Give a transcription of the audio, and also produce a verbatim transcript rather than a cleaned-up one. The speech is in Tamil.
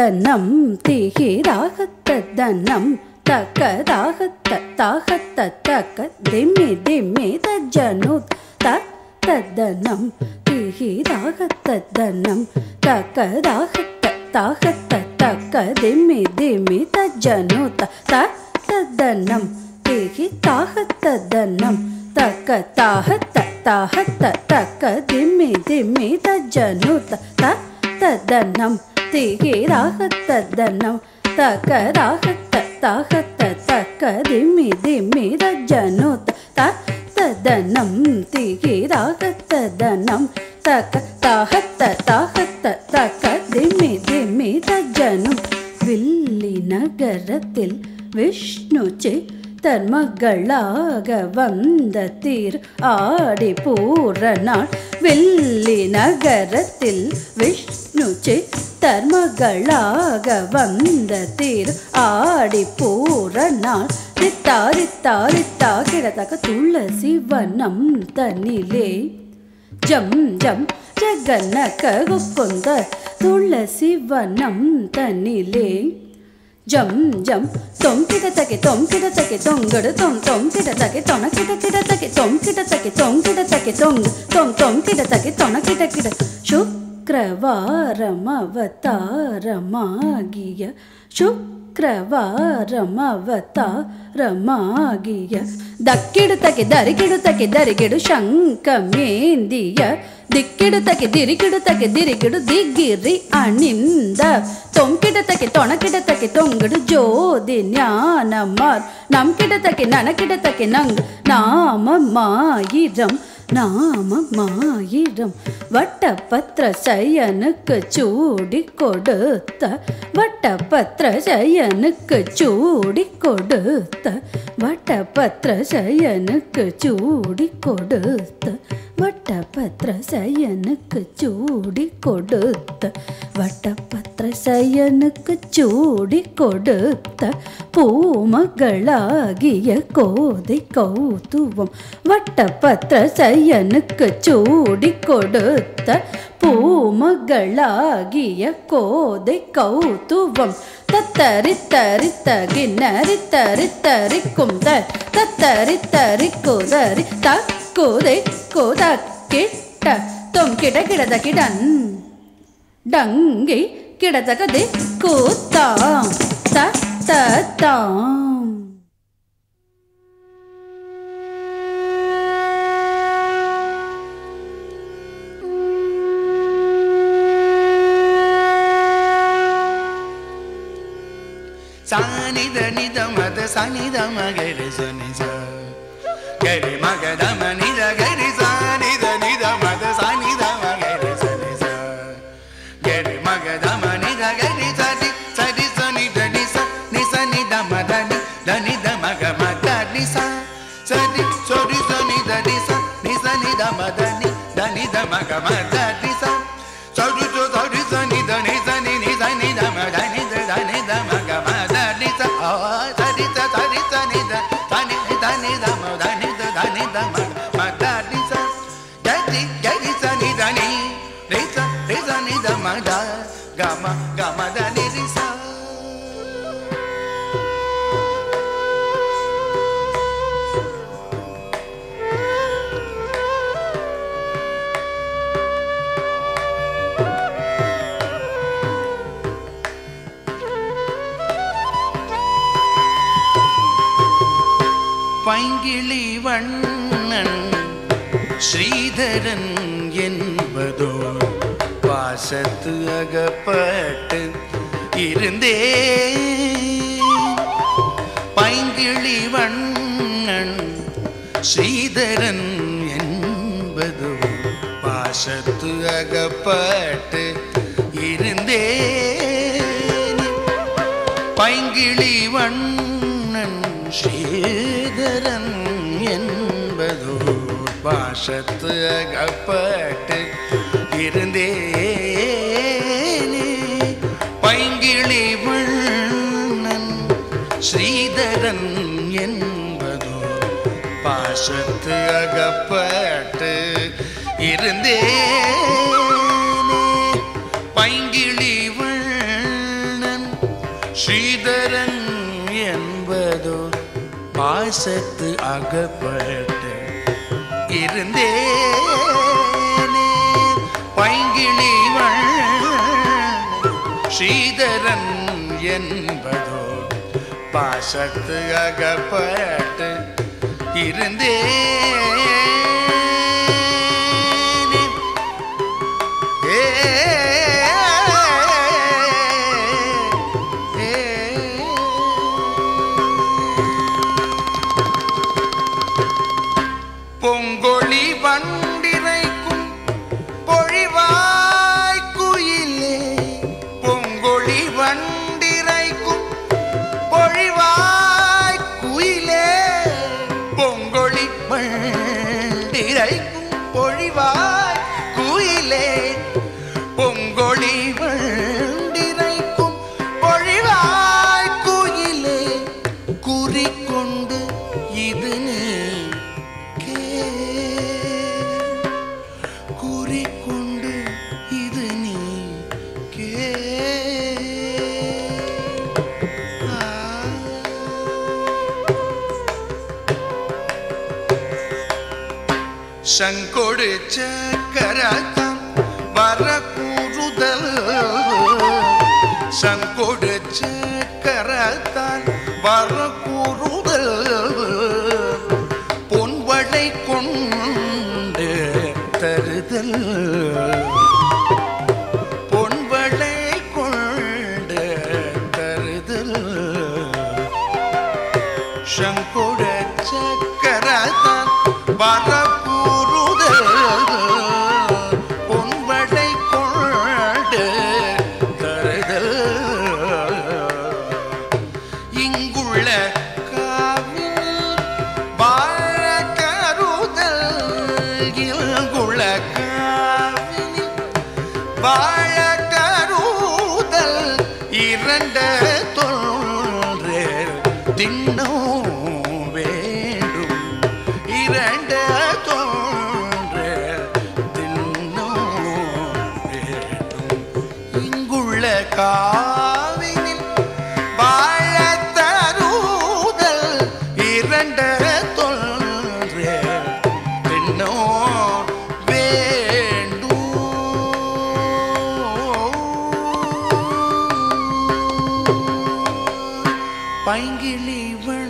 ததனம் திகிராகத்ததனம் தகதாகத்த தாகத்த தக திம்மி திம்மி தஜ்ஜனுத் ததனம் திகிராகத்ததனம் தகதாகத்த தாகத்த தக திம்மி திம்மி தஜ்ஜனுத் ததனம் திகி தாகத்ததனம் தக தாகத்த தாகத்த தக திம்மி திம்மி தஜ்ஜனுத் ததனம் திகிராகத்ததனம் தகதாகத்த தாகத்த தக திம்மி திம்மி தஜ்ஜனுத் ததனம் திகிராகத்ததனம் தக தாகத்த தாகத்த தக திம்மி திம்மி தஜ்ஜனுத் வில்லி நகரத்தில் விஷ்ணு சித்தர்மகளாக வந்த தீர் ஆடி பூரணாள் வில்லி நகரத்தில் விஷ்ணு சித்தர்மகளாக வந்த தீர் ஆடி பூரணாள் ரித்தா ரித்தா ரித்தா கிடத்தக்க துளசி வனம் தனிலே ஜம் ஜம் ஜகன்னக குந்த துளசி வனம் தனிலே ஜம் ஜம் தொம் கிடத்தக்கி தொம் கிடத்தக்கி தொங்கடு தொம் தொம் கிடத்தக்கி தொன கிட கிடத்தக்கி தொம் கிடத்தக்கி தொம் கிடத்தக்கி தொங்கு தொம் தொம் கிடத்தக்கி தொன கிட கிட சுக்ரவாரம் அவதாரமாகிய சுக்ரவாரம் அவதாரமாகிய தக்கிடுத்தக்கி தரிக்கிடுத்தக்கி தரிக்கிடு சங்கமேந்திய திக்கிடுத்தக்கி திரிக்கிடுத்தக்கி திரிக்கிடு திகிரி அணிந்த தொம் கிடத்தக்கி தொன கிடத்தக்கி தொங்குடு ஜோதி ஞானமார் நம் கிடத்தக்கி நன கிடத்தக்கி நங் நாம மாயிரம் நாம மாயிரம் வட்டபத்ர சயனுக்கு சூடி கொடுத்த வட்டபத்ர சயனுக்கு சூடி கொடுத்த வட்டபத்ர சயனுக்கு சூடி கொடுத்த வட்டபத்ர சயனுக்கு சூடி கொடுத்த வட்டபத்ர சயனுக்கு சூடி கொடுத்த பூமகளாகிய கோதை கௌதுவம் வட்டபத்ர சயனுக்கு சூடி கொடுத்த பூமகளாகிய கோதை கௌதுவம் தத்தரித்தரித்த கிண்ணரித்தரித்தரிக்கும் த தத்தரித்தரிக்குதரி தக்குதை கோத கிட்ட தொம் கிட கிடத கிடன் Dangi கிடதகதி கூத்தாம் தத்தத்தாம் Sani da ni da ma da sani da ma ga re sa ni sa ga re ma ga da ma ni da ga re sa ni da ni da ma da sani da ma ga re sa ni sa ga re ma ga da ma ni da ga re sa ni sa ni sa ni da ni sa ni sa ni da ma da ni da ni da ma ga ma da ni sa sa ni so ni sa ni da ni sa ni sa ni da ma da ni da ni da ma ga ma da ni sa so ni so so ni sa ni da ni sa ni ni sa ni da ma da ni da da ni da ma ga ma oh sa ni sa sa ni sa ni da sa ni da ni da ma da ni da da ni da ma ma da ni sa ga ni ga ni sa ni da ni re sa re sa ni da ma da ga ma ga ma da ni re sa பைங்கிளி வண்ணன் ஸ்ரீதரன் என்பதோ பாசத்து அகப்பட்டு இருந்தே பைங்கிளி வண்ணன் ஸ்ரீதரன் என்பதோ பாசத்து அகப்பட்டு இருந்தே பைங்கிளி வண்ணன் ஸ்ரீதரன் என்பதோ பாசத்து அகப்பட்டு இருந்தேனே பைங்கிளி வண்ணன் ஸ்ரீதரன் என்பதோ பாசத்து அகப்பட்டு இருந்தேனே பைங்கிளி வண்ணன் ஸ்ரீதரன் என்பதோ பாசத்து அகப்பட்டு இருந்தேனே பைங்கிளி ஸ்ரீதரன் என்பதோ பாசத்து அகப்பட்டு இருந்தேனே ஏ பொங்கொழி வண்டிரைக்கும் பொழிவாய் குயிலே பொங்கொழி வண்டிரைக்கும் பொழிவாய் குயிலே பொங்கொழி வண்டிரைக்கும் பொழிவாய் குயிலே பொங்கொழி வண்டிரைக்கும் பொழிவாய் குயிலே குறிக்கொண்டு இது நீ குறிக்கொண்டு இது நீ கே சங்கொடு சக்கரத்தம் வர கூறுதல் சங்கொடு சக்கரத்தான் வர கூறுதல் பொன்வளை கொண்டு தருதல் பொன்வளை கொண்டு தருதல் சங்கொட சக்கரத்தான் வரக்கூறுதல் பொன்வளை கொண்டு தருதல் இங்குள்ள காவினில் வாழ கருதல் இங்குள்ள காவினில் வாழ கருதல் இரண்ட தோன்றே தின்னோ வேண்டும் இரண்ட தோன்றே தின்னோ வேண்டும் இங்குள்ள காவினில் வாழ தருதல் இரண்ட தோன்றே தின்னோ பைங்கிளி